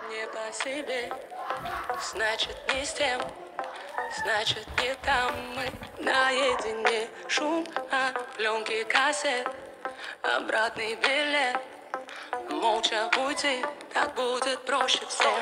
не по себе, значит не с тем, значит не там мы наедине. Шум от пленки кассет, обратный билет. Молча уйти, так будет проще всем.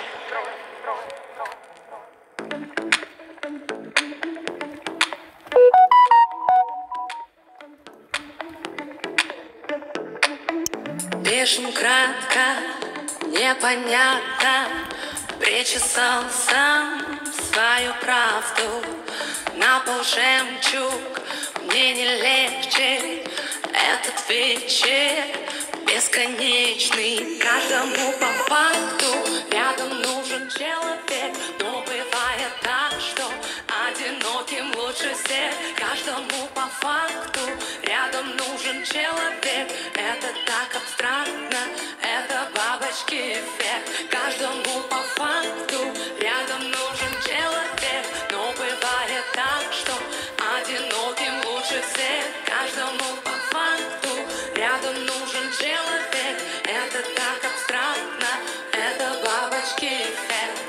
Пишем кратко, непонятно. Причесал сам свою правду. На пол жемчуг, мне не легче. Этот вечер бесконечный. Каждому по факту рядом нужен человек. Но бывает так, что одиноким лучше всех. Каждому по факту рядом нужен человек. Это так абстрактно, это бабочки эффект. Каждому по факту рядом нужен человек. Но бывает так, что одиноким лучше всех. Каждому по факту рядом нужен человек. Это так абстрактно, это бабочки эффект.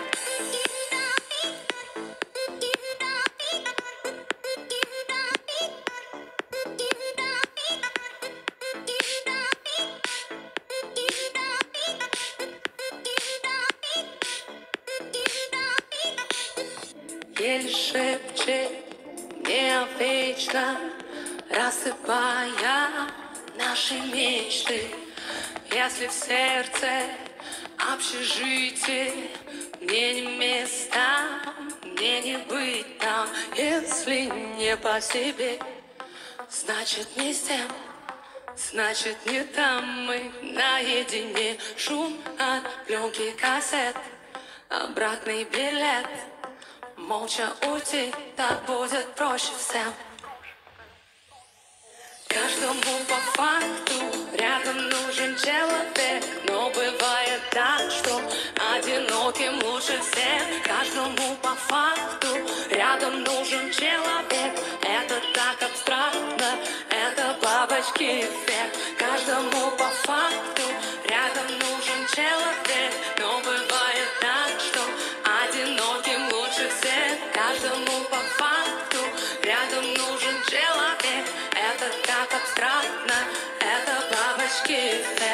Еле шепчет необычно, рассыпая наши мечты. Если в сердце общежитие, мне не места, мне не быть там. Если не по себе, значит не с тем, значит не там мы наедине. Шум от пленки кассет, обратный билет. Молча уйти, так будет проще всем. Каждому по факту рядом нужен человек. Но бывает так, что одиноким лучше всех. Каждому по факту рядом нужен человек. Это так абстрактно, это бабочки эффект. Каждому по факту рядом нужен человек. Но бывает так, что одиноким лучше всех. Каждому по факту рядом нужен человек. Это так абстрактно, это бабочки эффект.